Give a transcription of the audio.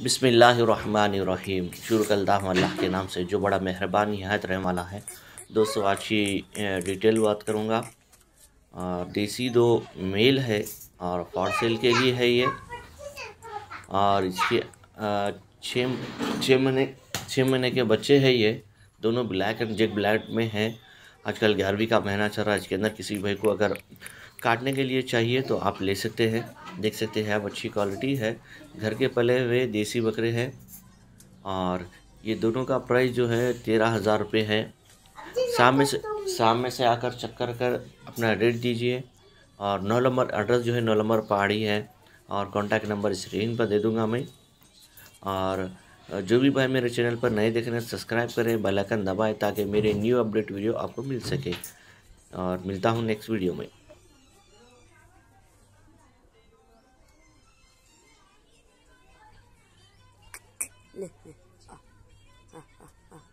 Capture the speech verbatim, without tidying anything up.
बिस्मिल्लाहिर्रहमानिर्रहीम। शुरू करता हूँ अल्लाह के नाम से जो बड़ा मेहरबान निहायत रहने वाला है। दोस्तों आज की डिटेल बात करूँगा। देसी दो मेल है और फॉर सेल के लिए है ये। और इसके छः छः महीने छः महीने के बच्चे हैं ये। दोनों ब्लैक एंड जेट ब्लैक में हैं। आजकल ग्यारहवीं का महीना चल रहा है। इसके अंदर किसी भाई को अगर काटने के लिए चाहिए तो आप ले सकते हैं। देख सकते हैं आप, अच्छी क्वालिटी है। घर के पले हुए देसी बकरे हैं। और ये दोनों का प्राइस जो है तेरह हज़ार रुपये है। सामने से सामने से आकर चक्कर कर अपना रेट दीजिए। और नौ नंबर एड्रेस जो है नौ नंबर पहाड़ी है। और कॉन्टैक्ट नंबर स्क्रीन पर दे दूंगा मैं। और जो भी भाई मेरे चैनल पर नए देख रहे हैं सब्सक्राइब करें, बेल आइकन दबाएं ताकि मेरे न्यू अपडेट वीडियो आपको मिल सके। और मिलता हूँ नेक्स्ट वीडियो में। ले ले आ, आ, आ, आ।